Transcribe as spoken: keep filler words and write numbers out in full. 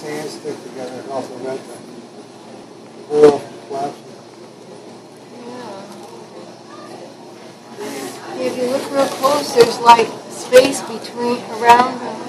hands stick together and also prevent the wheel collapsing. Yeah. If you look real close, there's like space between, around the